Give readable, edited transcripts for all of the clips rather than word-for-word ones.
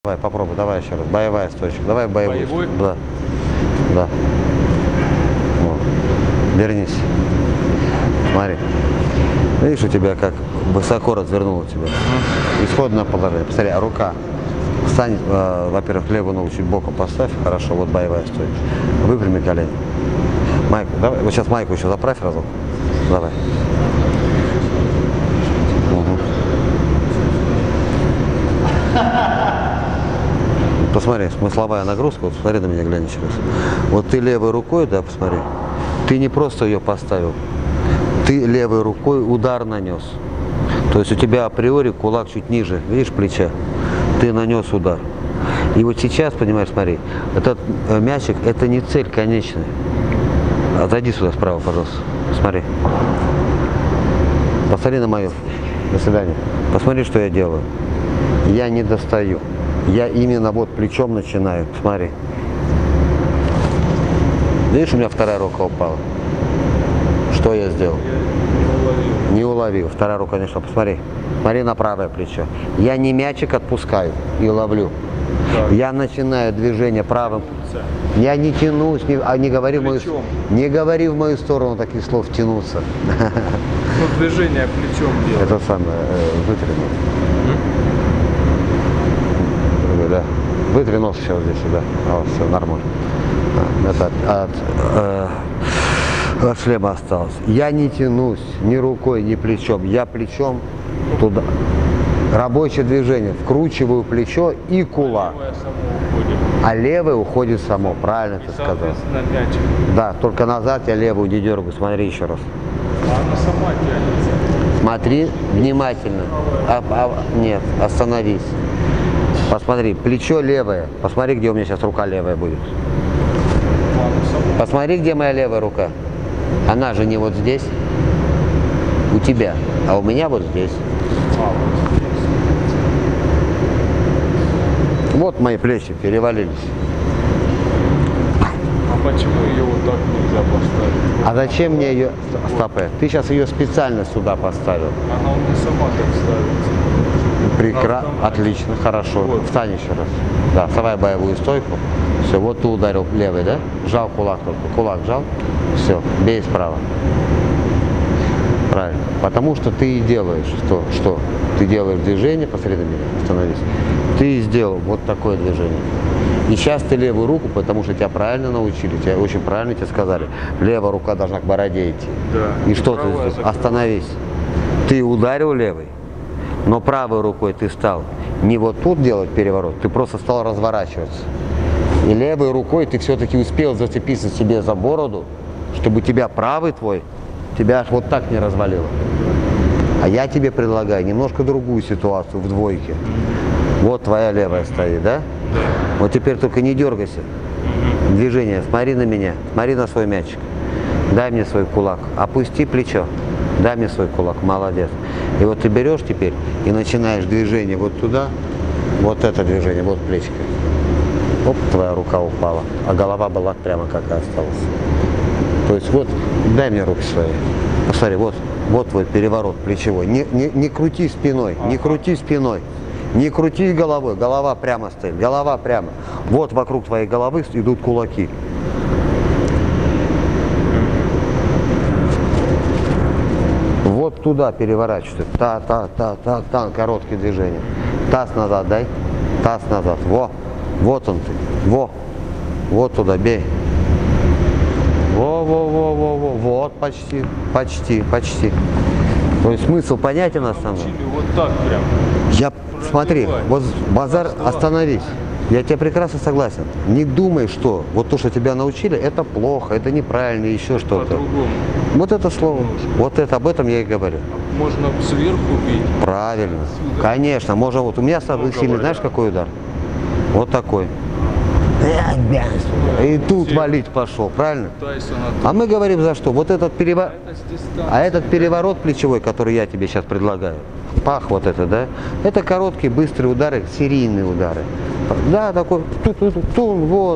Давай, попробуй, давай еще раз. Боевая стойчка. Давай боевую. Боевой? Да. Да. Вот. Вернись. Смотри. Видишь, у тебя как высоко развернуло тебя. Исходное положение. Посмотри, рука. Встань, во-первых, левую ногу чуть боком поставь. Хорошо, вот боевая стойка. Выпрями колени. Майку, давай. Вот сейчас майку еще заправь разок. Давай. Угу. Посмотри, смысловая нагрузка, вот смотри на меня, глянь еще раз. Вот ты левой рукой, да, посмотри, ты не просто ее поставил, ты левой рукой удар нанес. То есть у тебя априори кулак чуть ниже, видишь, плеча, ты нанес удар. И вот сейчас, понимаешь, смотри, этот мячик, это не цель конечная. Отойди сюда справа, пожалуйста, смотри. Посмотри на мою, до свидания. Посмотри, что я делаю. Я не достаю. Я именно вот плечом начинаю. Смотри. Видишь, у меня вторая рука упала. Что я сделал? Не уловил. Вторая рука не шла. Посмотри. Смотри на правое плечо. Я не мячик отпускаю и ловлю. Так. Я начинаю движение правым. Я не тянусь, не говори в мою сторону таких слов тянуться. Ну, движение плечом делать. Это самое, вытряхнуть. Да. Вытри нос сейчас здесь, да. Вот, все нормально. Это от шлема осталось. Я не тянусь ни рукой, ни плечом. Я плечом туда. Рабочее движение. Вкручиваю плечо и кулак. А левое уходит само. Правильно ты сказал. Да, только назад я левую не дергаю. Смотри еще раз. А она сама тянется. Смотри внимательно. Нет, остановись. Посмотри, плечо левое. Посмотри, где у меня сейчас рука левая будет. Посмотри, где моя левая рука. Она же не вот здесь. У тебя. А у меня вот здесь. Вот мои плечи перевалились. А почему ее вот так нельзя поставить? А зачем мне ее... Стопэ. Ты сейчас ее специально сюда поставил. Она у меня сама так ставится. Прекрасно, отлично, хорошо. Вот. Встань еще раз. Да, вставай боевую стойку. Все, вот ты ударил левый, да? Жал кулак только. Кулак жал. Все, бей справа. Правильно. Потому что ты и делаешь что? Ты делаешь движение, посмотри на меня, остановись. Ты сделал вот такое движение. И сейчас ты левую руку, потому что тебя правильно научили, тебя очень правильно тебе сказали. Левая рука должна к бороде идти. Да. И что ты сделал? Остановись. Ты ударил левой. Но правой рукой ты стал не вот тут делать переворот, ты просто стал разворачиваться. И левой рукой ты все-таки успел зацепиться себе за бороду, чтобы тебя правый твой, тебя аж вот так не развалило. А я тебе предлагаю немножко другую ситуацию в двойке. Вот твоя левая стоит, да? Вот теперь только не дергайся. Движение, смотри на меня, смотри на свой мячик. Дай мне свой кулак, опусти плечо. Дай мне свой кулак, молодец. И вот ты берешь теперь и начинаешь движение вот туда, вот это движение, вот плечко. Оп, твоя рука упала, а голова была прямо как и осталась. То есть вот, дай мне руки свои. Посмотри, вот твой переворот плечевой. Не крути спиной, не крути спиной. Не крути головой, голова прямо стоит, голова прямо. Вот вокруг твоей головы идут кулаки. Вот туда переворачивается. Та, короткие движения. Таз назад дай. Таз назад. Вот он ты. Вот туда бей. Вот, почти. То есть смысл понятен на самом деле? Вот так прям. Смотри, вот базар, остановись. Я тебе прекрасно согласен. Не думай, что вот то, что тебя научили, это плохо, это неправильно, еще что-то. Вот это слово, вот это, об этом я и говорю. Можно сверху бить. Правильно. Отсюда. Конечно, можно. Вот у меня самый сильный, знаешь, какой удар? Вот такой. И тут валить пошел, правильно? А мы говорим за что? Вот этот переворот. А этот переворот плечевой, который я тебе сейчас предлагаю, пах вот это, да? Это короткие, быстрые удары, серийные удары. Да, такой, вот,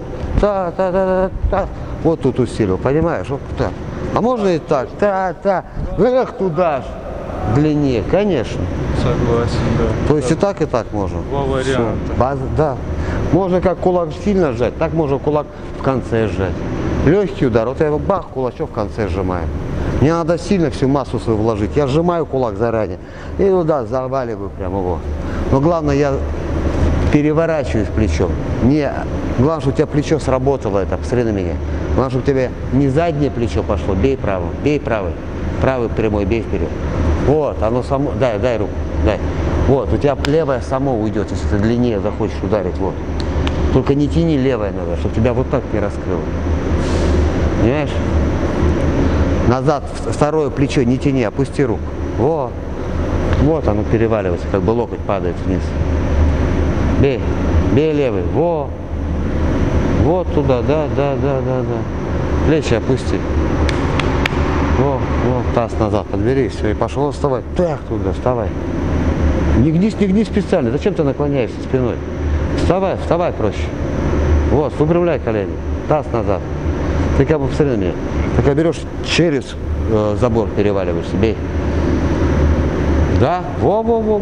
вот тут усилил, понимаешь? Вот так. А можно и так, эх, туда ж. длиннее, конечно. Согласен, да. То есть и так можно. Два варианта. Всё. Да. Можно как кулак сильно сжать, так можно кулак в конце сжать. Легкий удар, вот я его бах, кулачок в конце сжимаю. Мне надо сильно всю массу свою вложить. Я сжимаю кулак заранее и туда заваливаю прямо его. Но главное, я переворачиваюсь плечом. Главное, чтобы у тебя плечо сработало, это, посмотри на меня. Главное, чтобы у тебя не заднее плечо пошло, бей правым, бей правый. Правый прямой, бей вперед. Вот, оно само, дай руку, дай. Вот, у тебя левое само уйдет, если ты длиннее захочешь ударить, вот. Только не тяни левое надо, чтобы тебя вот так не раскрыло. Понимаешь? Назад, второе плечо не тяни, опусти руку. Вот оно переваливается, как бы локоть падает вниз. Бей левый, вот туда, да. Плечи опусти. Таз назад подбери, все, и пошел, вставай. Так, туда, вставай. Не гни специально, зачем ты наклоняешься спиной? Вставай проще. Вот, выпрямляй колени, таз назад. Ты как бы посмотри на меня. Ты берешь через забор, переваливаешься, бей. Да, во.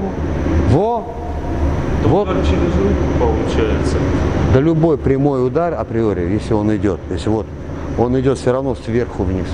Вот. Удар через руку получается. Да любой прямой удар априори, если он идет, он идет все равно сверху вниз.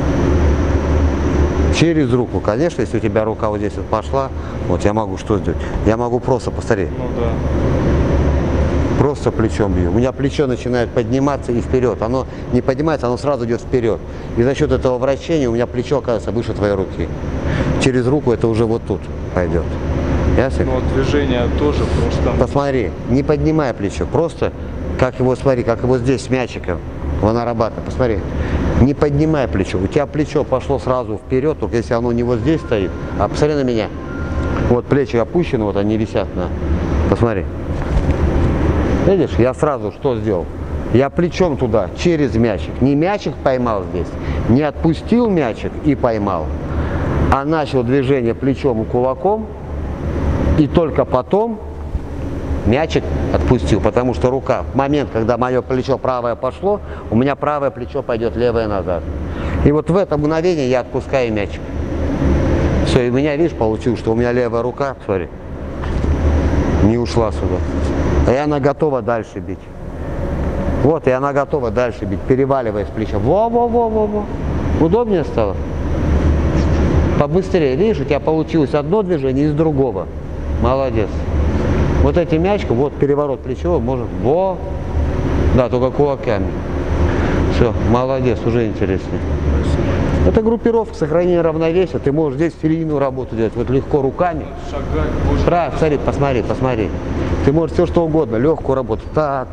Через руку, конечно, если у тебя рука вот здесь вот пошла, вот я могу что сделать? Я могу просто, посмотри, Ну да. просто плечом бью. У меня плечо начинает подниматься и вперед. Оно не поднимается, оно сразу идет вперед. И за счет этого вращения у меня плечо оказывается выше твоей руки. Через руку это уже вот тут пойдет. Ясно? Но движение тоже просто... Посмотри, не поднимай плечо, просто как его, смотри, как его здесь с мячиком, он нарабатывает, посмотри. Не поднимай плечо, у тебя плечо пошло сразу вперед, только если оно не вот здесь стоит, а посмотри на меня. Вот плечи опущены, вот они висят на... Посмотри. Видишь, я сразу что сделал? Я плечом туда, через мячик. Не мячик поймал здесь, не отпустил мячик и поймал, а начал движение плечом и кулаком, и только потом мячик отпустил, потому что рука, в момент, когда мое плечо правое пошло, у меня правое плечо пойдет левое назад. И вот в это мгновение я отпускаю мячик. Все, и у меня, видишь, получилось, что у меня левая рука, смотри, не ушла сюда. И она готова дальше бить. Вот, и она готова дальше бить, переваливаясь плечом. Во. Удобнее стало? Побыстрее. Видишь, у тебя получилось одно движение из другого. Молодец. Вот этим мячиком, вот переворот плечевой, может, да, только кулаками. Все, молодец, уже интереснее. Это группировка, сохранение равновесия. Ты можешь здесь серийную работу делать, вот легко руками. Шагать можно. Правильно, посмотри. Ты можешь все что угодно, легкую работу.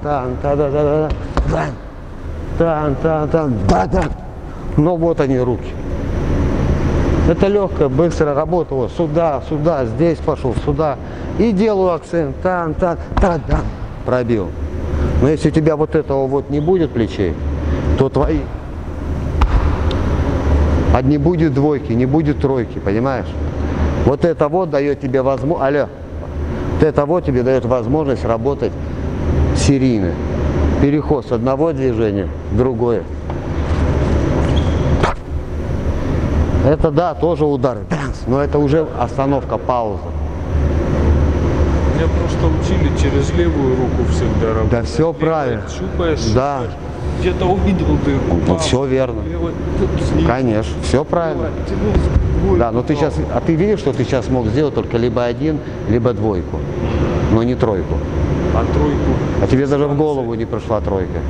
Но вот они руки. Это легкая, быстрая работа. Вот сюда, здесь пошел, сюда. И делаю акцент. Пробил. Но если у тебя вот этого вот не будет плечей, то твои не будет двойки, не будет тройки, понимаешь? Вот это вот дает тебе возможность. Вот это вот тебе дает возможность работать серийно. Переход с одного движения в другое. Это да, тоже удары, но это уже остановка, пауза. Меня просто учили через левую руку всегда работать. Да все правильно. Щупаешь, Да. Где-то увидел дырку. Ну, все верно. Конечно, все правильно. Да, но ты сейчас, а ты видишь, что ты сейчас мог сделать только либо один, либо двойку, но не тройку. А тройку? А тебе даже в голову не пришла тройка.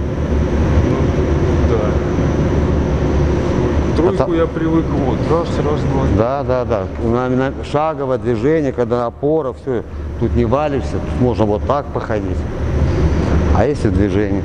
Да. Тройку я привык вот. Раз. Да. Шаговое движение, когда опора, все. Тут не валишься, тут можно вот так походить. А если движение?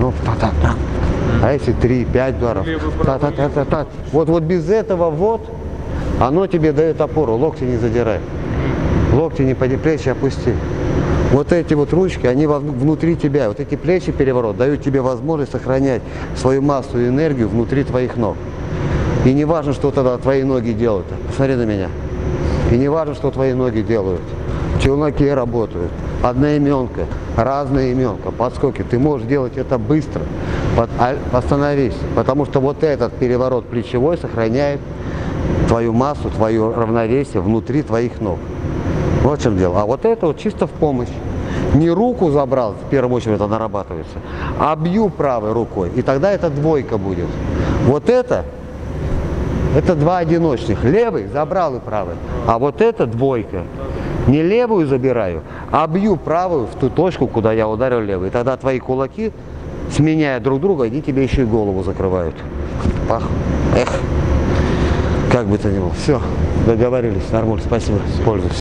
А если 3-5 ударов? Вот без этого оно тебе дает опору. Локти не задирай. Локти не поднимай, плечи опусти. Вот эти вот ручки, они внутри тебя. Вот эти плечи переворот дают тебе возможность сохранять свою массу и энергию внутри твоих ног. И не важно, что тогда твои ноги делают. Посмотри на меня. И не важно, что твои ноги делают. Челноки работают. Одноименка, разноименка, подскоки. Ты можешь делать это быстро. Остановись. Потому что вот этот переворот плечевой сохраняет твою массу, твое равновесие внутри твоих ног. Вот в чем дело. А вот это вот чисто в помощь. Не руку забрал, в первую очередь это нарабатывается, а бью правой рукой, и тогда это двойка будет. Вот это два одиночных. Левый забрал и правый, а вот это двойка. Не левую забираю, а бью правую в ту точку, куда я ударил левый. И тогда твои кулаки, сменяя друг друга, они тебе еще и голову закрывают. Пах. Эх. Как бы то ни было. Все, договорились. Нормально, спасибо. Пользуюсь.